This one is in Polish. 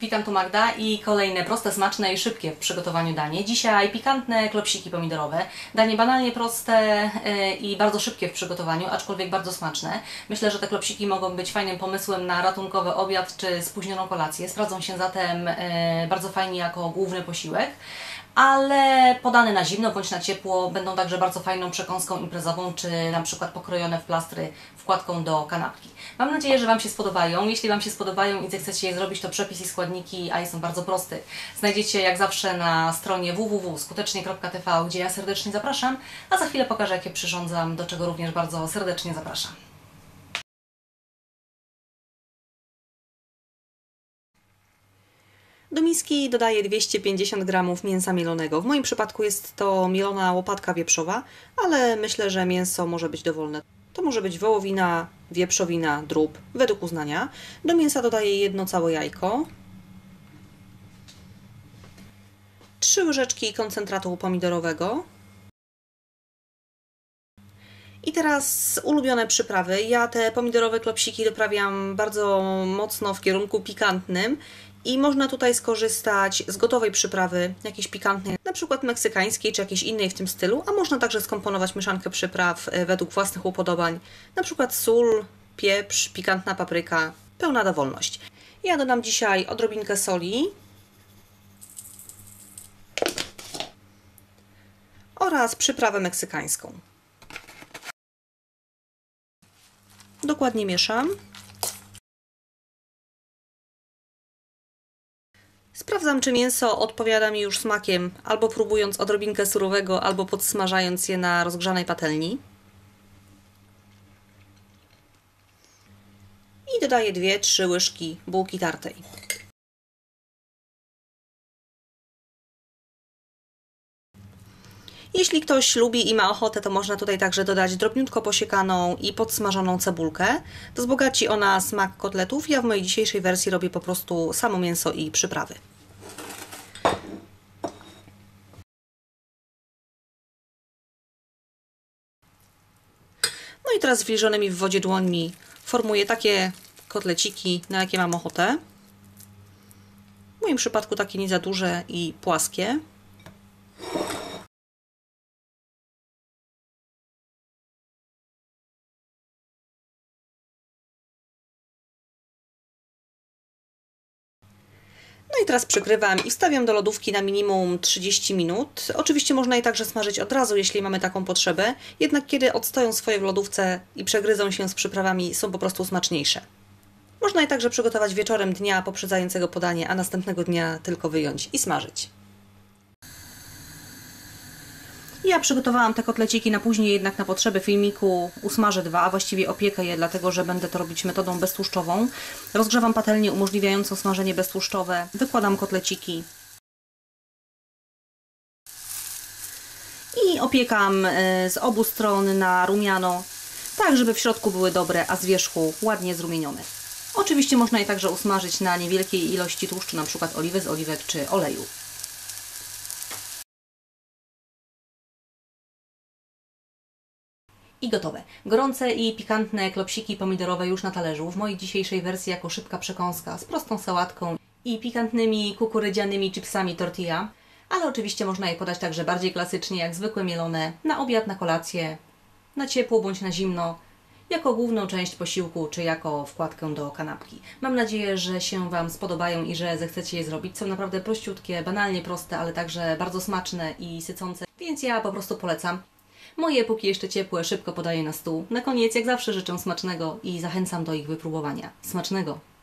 Witam, tu Magda i kolejne proste, smaczne i szybkie w przygotowaniu danie. Dzisiaj pikantne klopsiki pomidorowe. Danie banalnie proste i bardzo szybkie w przygotowaniu, aczkolwiek bardzo smaczne. Myślę, że te klopsiki mogą być fajnym pomysłem na ratunkowy obiad czy spóźnioną kolację. Sprawdzą się zatem bardzo fajnie jako główny posiłek, ale podane na zimno bądź na ciepło będą także bardzo fajną przekąską imprezową, czy na przykład pokrojone w plastry wkładką do kanapki. Mam nadzieję, że Wam się spodobają. Jeśli Wam się spodobają i zechcecie je zrobić, to przepis i składniki, a są bardzo prosty, znajdziecie jak zawsze na stronie www.skutecznie.tv, gdzie ja serdecznie zapraszam, a za chwilę pokażę, jak je przyrządzam, do czego również bardzo serdecznie zapraszam. Do miski dodaję 250 g mięsa mielonego. W moim przypadku jest to mielona łopatka wieprzowa, ale myślę, że mięso może być dowolne. To może być wołowina, wieprzowina, drób, według uznania. Do mięsa dodaję jedno całe jajko, 3 łyżeczki koncentratu pomidorowego. I teraz ulubione przyprawy. Ja te pomidorowe klopsiki doprawiam bardzo mocno w kierunku pikantnym i można tutaj skorzystać z gotowej przyprawy, jakiejś pikantnej, na przykład meksykańskiej czy jakiejś innej w tym stylu, a można także skomponować mieszankę przypraw według własnych upodobań, na przykład sól, pieprz, pikantna papryka, pełna dowolność. Ja dodam dzisiaj odrobinkę soli oraz przyprawę meksykańską. Dokładnie mieszam. Sprawdzam, czy mięso odpowiada mi już smakiem, albo próbując odrobinkę surowego, albo podsmażając je na rozgrzanej patelni. I dodaję 2-3 łyżki bułki tartej. Jeśli ktoś lubi i ma ochotę, to można tutaj także dodać drobniutko posiekaną i podsmażoną cebulkę. To wzbogaci ona smak kotletów. Ja w mojej dzisiejszej wersji robię po prostu samo mięso i przyprawy. No i teraz zwilżonymi w wodzie dłońmi formuję takie kotleciki, na jakie mam ochotę. W moim przypadku takie nie za duże i płaskie. No i teraz przykrywam i wstawiam do lodówki na minimum 30 minut. Oczywiście można je także smażyć od razu, jeśli mamy taką potrzebę, jednak kiedy odstoją swoje w lodówce i przegryzą się z przyprawami, są po prostu smaczniejsze. Można je także przygotować wieczorem dnia poprzedzającego podanie, a następnego dnia tylko wyjąć i smażyć. Ja przygotowałam te kotleciki na później, jednak na potrzeby filmiku usmażę 2, a właściwie opiekę je, dlatego że będę to robić metodą beztłuszczową. Rozgrzewam patelnię umożliwiającą smażenie beztłuszczowe, wykładam kotleciki i opiekam z obu stron na rumiano, tak żeby w środku były dobre, a z wierzchu ładnie zrumienione. Oczywiście można je także usmażyć na niewielkiej ilości tłuszczu, np. oliwy z oliwek czy oleju. I gotowe. Gorące i pikantne klopsiki pomidorowe już na talerzu. W mojej dzisiejszej wersji jako szybka przekąska z prostą sałatką i pikantnymi kukurydzianymi chipsami tortilla. Ale oczywiście można je podać także bardziej klasycznie, jak zwykłe mielone, na obiad, na kolację, na ciepło bądź na zimno, jako główną część posiłku, czy jako wkładkę do kanapki. Mam nadzieję, że się Wam spodobają i że zechcecie je zrobić. Są naprawdę prościutkie, banalnie proste, ale także bardzo smaczne i sycące, więc ja po prostu polecam. Moje, póki jeszcze ciepłe, szybko podaję na stół. Na koniec, jak zawsze, życzę smacznego i zachęcam do ich wypróbowania. Smacznego!